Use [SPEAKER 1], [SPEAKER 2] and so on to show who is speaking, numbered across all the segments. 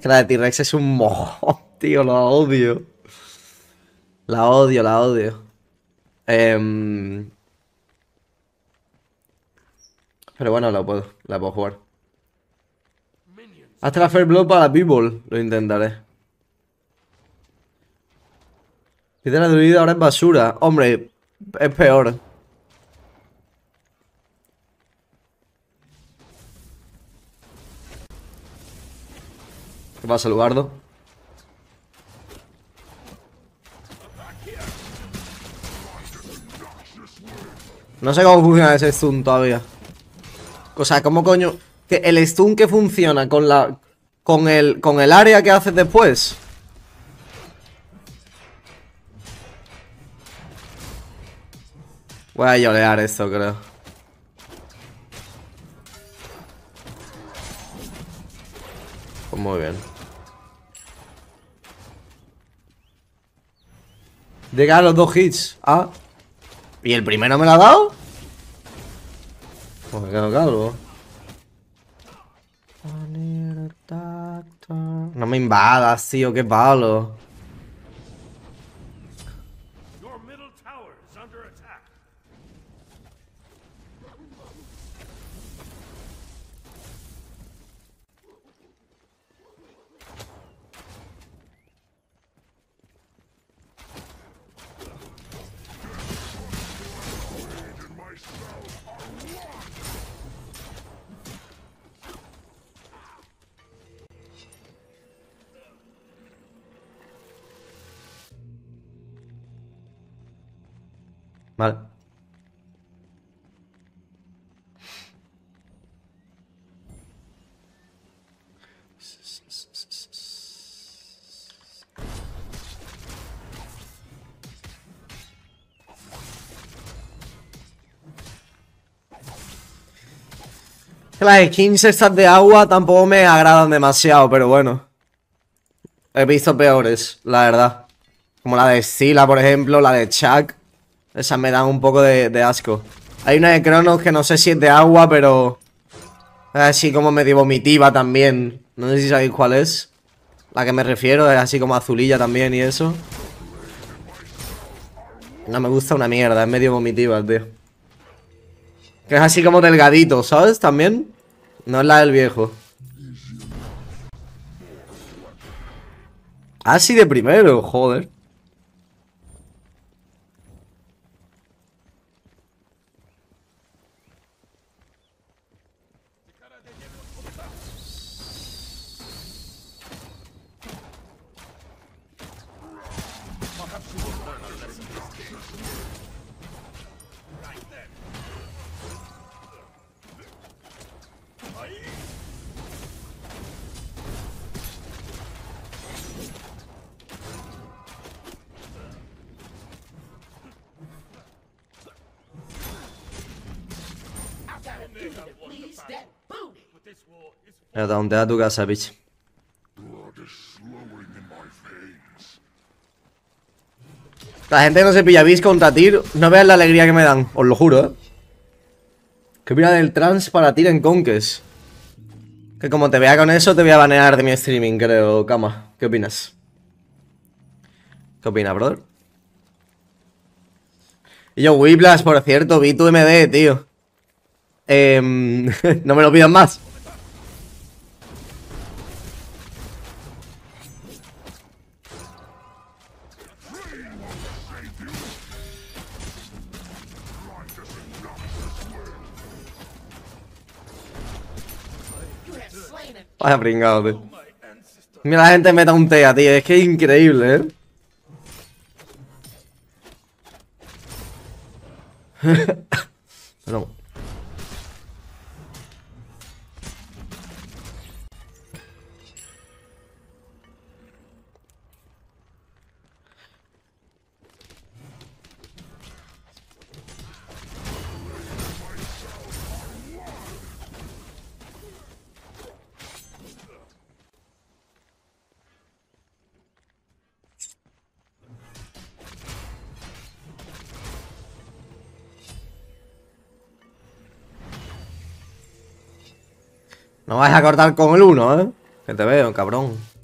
[SPEAKER 1] Que la de T-Rex es un mojón, tío, la odio. La odio, la odio. Pero bueno, la puedo jugar. Hasta la Fair Blow para la People, lo intentaré. Piedra de druida ahora es basura. Hombre, es peor. ¿Qué pasa, Lugardo? No sé cómo funciona ese stun todavía. O sea, ¿cómo coño? Que el stun que funciona con la... Con el área que haces después. Voy a yolear esto, creo. Pues muy bien. Llega a los 2 hits. Ah. ¿Y el primero me lo ha dado? Pues me quedo calvo. No me invadas, tío, qué palo. Vale. Las skins estas de agua tampoco me agradan demasiado, pero bueno. He visto peores, la verdad. Como la de Scylla, por ejemplo, la de Chuck. Esas me dan un poco de asco. Hay una de Cronos que no sé si es de agua, pero... es así como medio vomitiva también. No sé si sabéis cuál es. La que me refiero, es así como azulilla también y eso. No me gusta una mierda, es medio vomitiva, tío. Que es así como delgadito, ¿sabes? También. No es la del viejo. Así de primero, joder. Ya te a tu casa, bitch. La gente no se pilla bis contra Tyr. No veas la alegría que me dan, os lo juro, ¿Qué opina del trans para Tyr en Conques? Que como te vea con eso, te voy a banear de mi streaming, creo, Kama. ¿Qué opinas? ¿Qué opinas, brother? Y yo, Whiplash, por cierto, vi tu MD, tío. No me lo pidas más. Vaya pringado, tío. Mira, la gente meta un tea, tío. Es que es increíble, No. No vas a cortar con el 1, Que te veo, cabrón.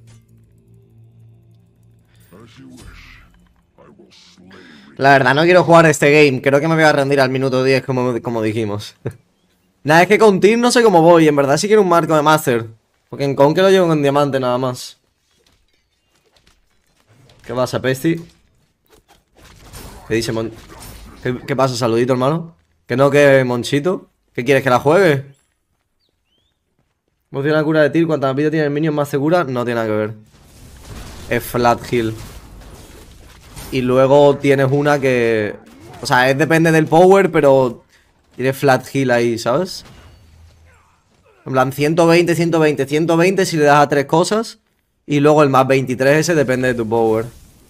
[SPEAKER 1] La verdad, no quiero jugar este game. Creo que me voy a rendir al minuto 10, como dijimos. Nada, es que con Team no sé cómo voy. En verdad sí quiero un marco de Master. Porque en Conque lo llevo con diamante nada más. ¿Qué pasa, Pesti? ¿Qué dice ¿Qué pasa, saludito, hermano? ¿Que no, que Monchito? ¿Qué quieres, que la juegue? ¿Vos tienes la cura de Tyr? Cuantas más vida tiene el minion más segura? No tiene nada que ver. Es flat heal. Y luego tienes una que... O sea, depende del power, pero... Tiene flat heal ahí, ¿sabes? En plan, 120, 120, 120 si le das a 3 cosas. Y luego el más 23 ese depende de tu power.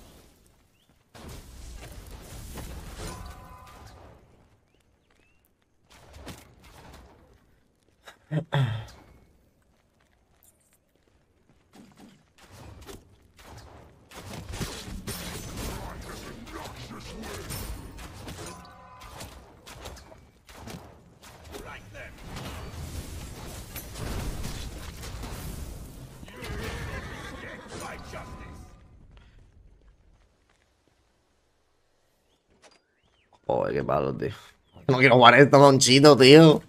[SPEAKER 1] Joder, qué palo, tío. No quiero jugar esto, Monchito, tío.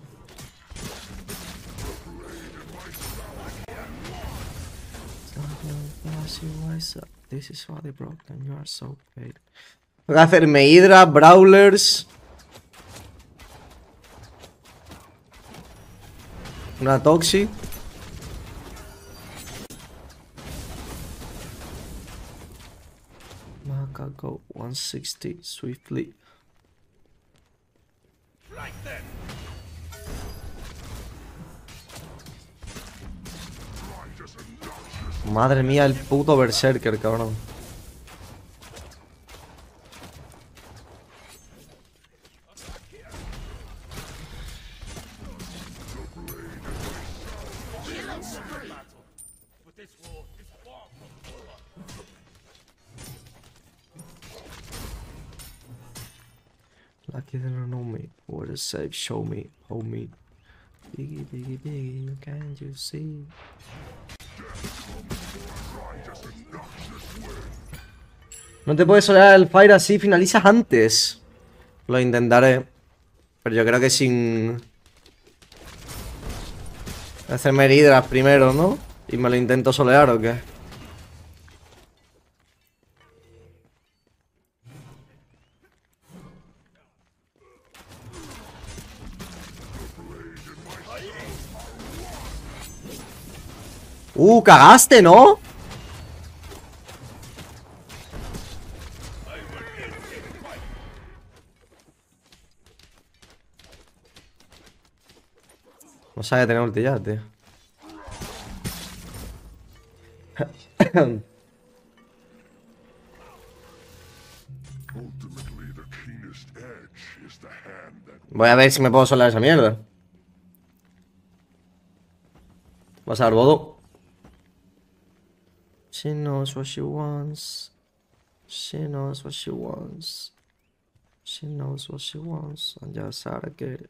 [SPEAKER 1] Voy a hacerme Hydra, Brawlers. Una Toxic. Maka go 160 swiftly. Madre mía, el puto Berserker, cabrón. Lucky they don't know me. What is safe? Show me, homie. Biggie, biggie, biggie, can't you see? No te puedes solear el fire así, finalizas antes. Lo intentaré. Pero yo creo que sin... hacerme heridas primero, ¿no? Y me lo intento solear, ¿o qué? Cagaste, ¿no? No sabe tener ulti ya, tío. Voy a ver si me puedo solar esa mierda. Vas a dar bodo. She knows what she wants. She knows what she wants. She knows what she wants. And ya sabe que...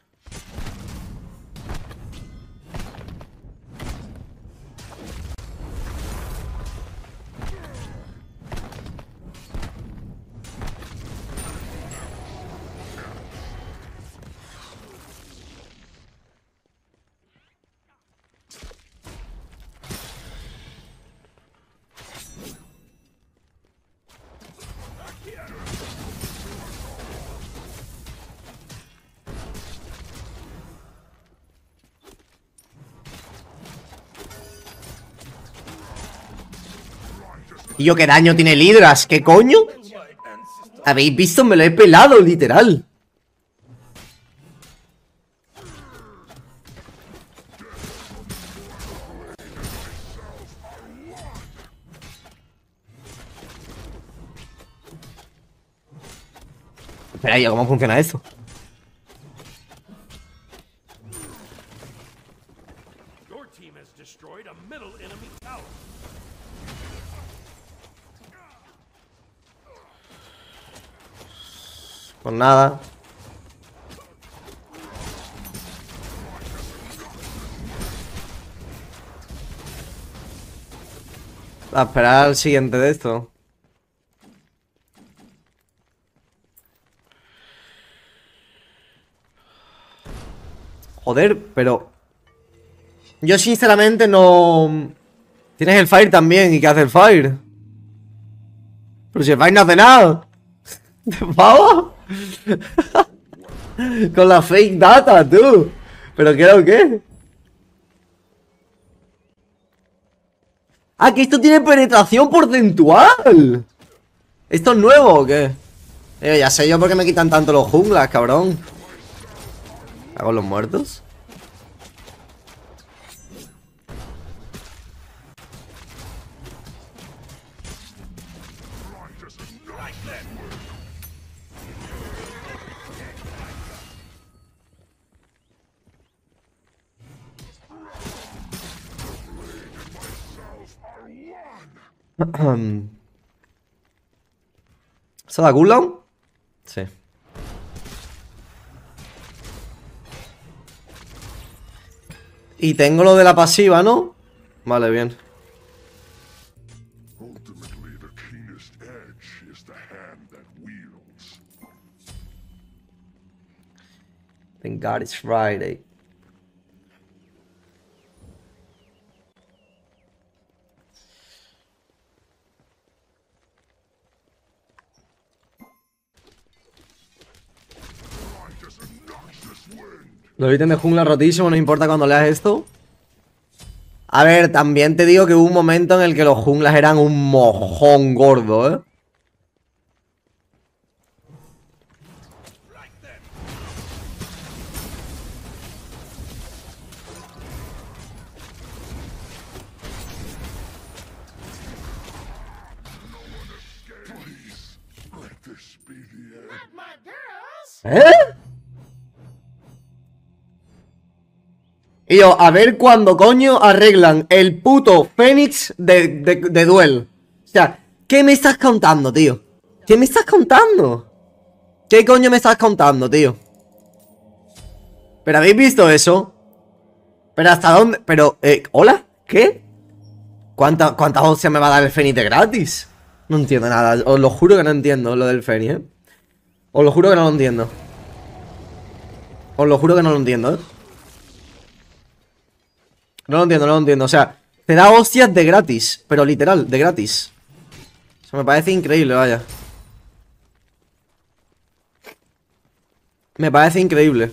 [SPEAKER 1] Tío, ¿qué daño tiene el Hydras? ¿Qué coño? ¿Habéis visto? Me lo he pelado, literal. Espera, ¿cómo funciona esto? Pues nada. A esperar al siguiente de esto. Joder, pero... Yo sinceramente no... Tienes el Fire también. ¿Y qué hace el Fire? Pero si el Fire no hace nada. ¿De pavo? Con la fake data, tú. ¿Pero qué o qué? Ah, que esto tiene penetración porcentual. ¿Esto es nuevo o qué? Ya sé yo por qué me quitan tanto los junglas, cabrón. ¿Hago los muertos? ¿Se da cooldown? Sí. Y tengo lo de la pasiva, ¿no? Vale, bien. Thank God it's Friday. Los ítems de jungla rotísimos, no importa cuando leas esto. A ver, también te digo que hubo un momento en el que los junglas eran un mojón gordo, ¿eh? ¿Eh? Y yo, a ver cuándo coño arreglan el puto Fénix de Duel. O sea, ¿qué me estás contando, tío? ¿Qué me estás contando? ¿Qué coño me estás contando, tío? ¿Pero habéis visto eso? ¿Pero hasta dónde? Pero, ¿hola? ¿Qué? ¿Cuántas hostias me va a dar el Fénix de gratis? No entiendo nada, os lo juro que no entiendo lo del Fénix, ¿eh? Os lo juro que no lo entiendo. Os lo juro que no lo entiendo, ¿eh? No lo entiendo, no lo entiendo. O sea, te da hostias de gratis. Pero literal, de gratis. O sea, me parece increíble, vaya. Me parece increíble.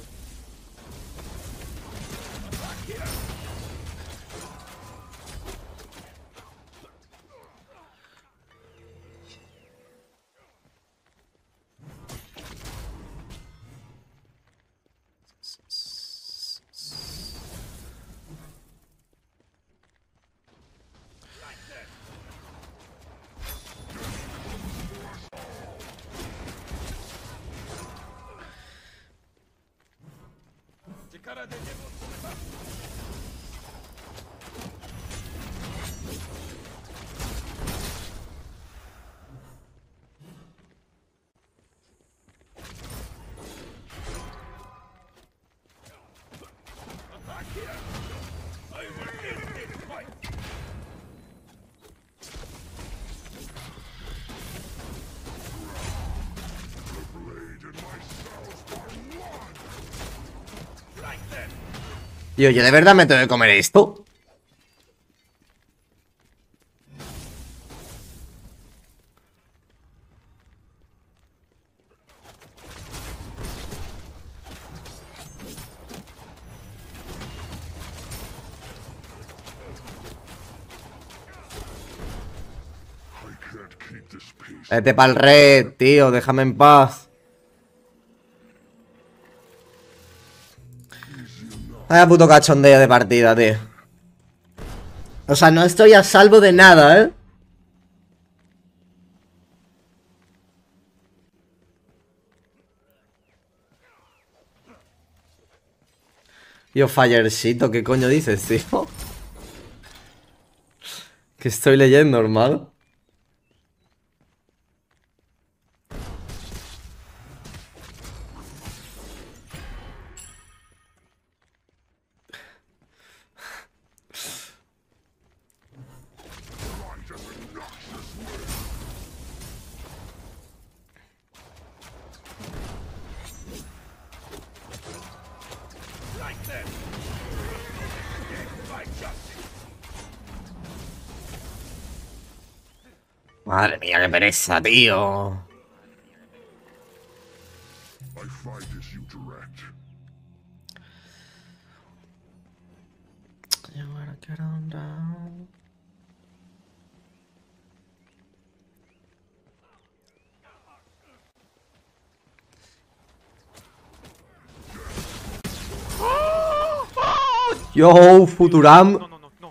[SPEAKER 1] Yo de verdad me tengo que comer esto. Vete pa'l red, tío, déjame en paz. Vaya puto cachondeo de partida, tío. O sea, no estoy a salvo de nada, ¿eh? Yo, Firecito, ¿qué coño dices, tío? Que estoy leyendo, normal. Madre mía, qué pereza, tío. Yo, Futuram.
[SPEAKER 2] No, no, no, no.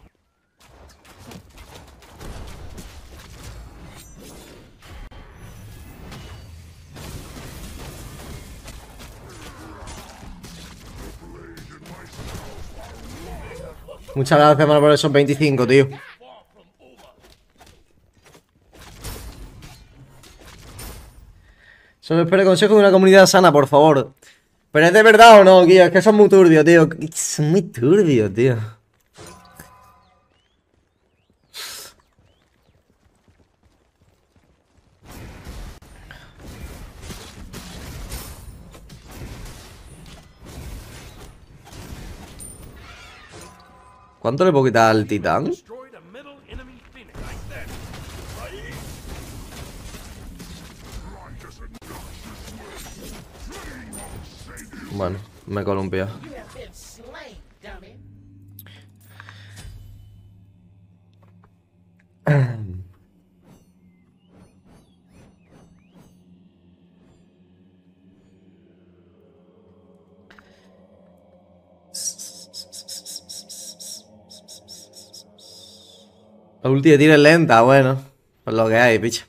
[SPEAKER 1] Muchas gracias, hermano, por esos 25, tío. Solo espero consejo de una comunidad sana, por favor. ¿Pero es de verdad o no, tío? Es que son muy turbios, tío. Son muy turbios, tío. ¿Cuánto le puedo quitar al titán?
[SPEAKER 2] Destroyed a middle enemy phoenix like that.
[SPEAKER 1] Bueno, me columpio.
[SPEAKER 3] You have been slain, dummy.
[SPEAKER 1] La ulti de tiro es lenta, bueno. Pues lo que hay, picha.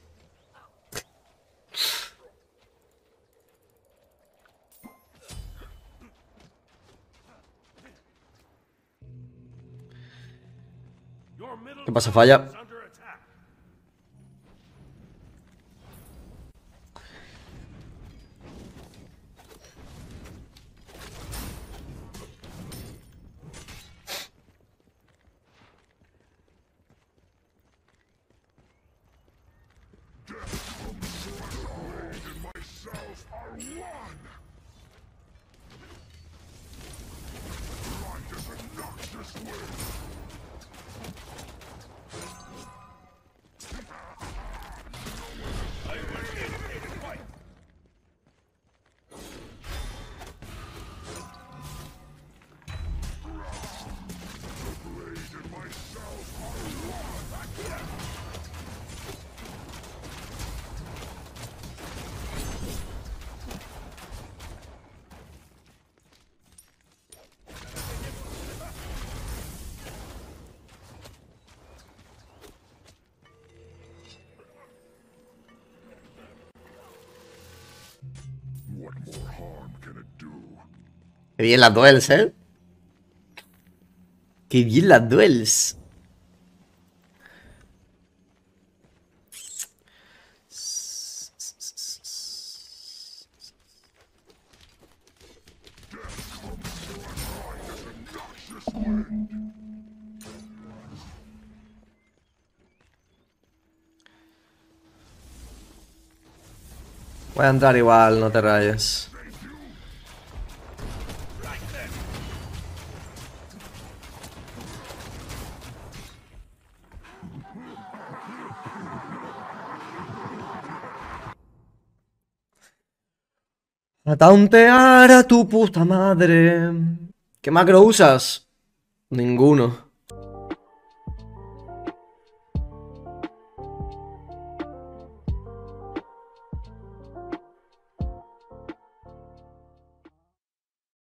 [SPEAKER 2] Your middle
[SPEAKER 1] ¿Qué pasa,
[SPEAKER 2] tower
[SPEAKER 1] falla?
[SPEAKER 2] is under attack.
[SPEAKER 1] Qué bien las duels, ¿eh? Qué bien las duels. Voy a entrar igual, no te rayes. A tauntear a tu puta madre. ¿Qué macro usas? Ninguno.